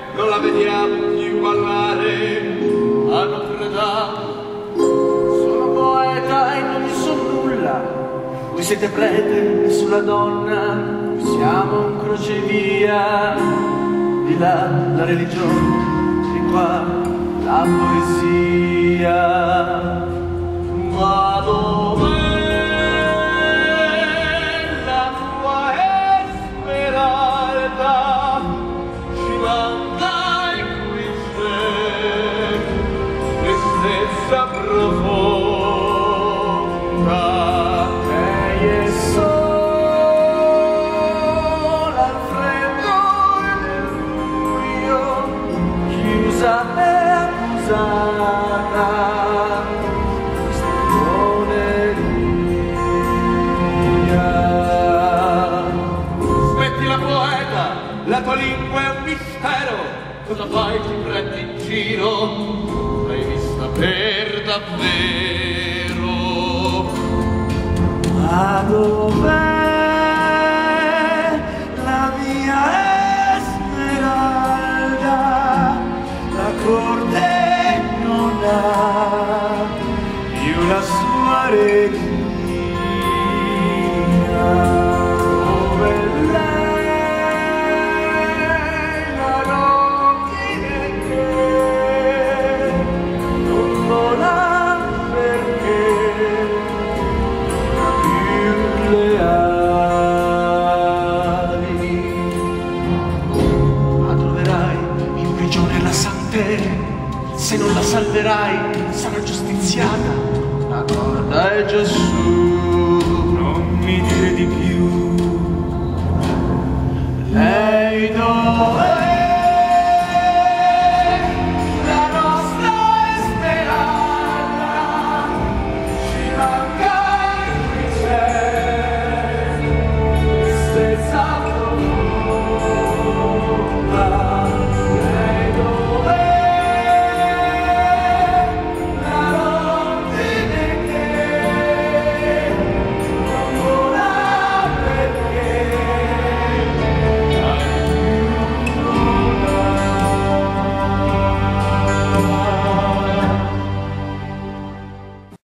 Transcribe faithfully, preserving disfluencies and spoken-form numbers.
non la vediamo più ballare a Notre Dame. Sono poeta e non so nulla, voi siete prete sulla donna, siamo un crocevia, di là la religione, di qua la poesia. Ma dov'è la tua Esmeralda? Ci mandai queste, tristezza profonda. Lei è sola al freddo del buio, chiusa e accusata. La tua lingua è un mistero, cosa fai, ti prendi in giro? L'hai vista per davvero? Ma dov'è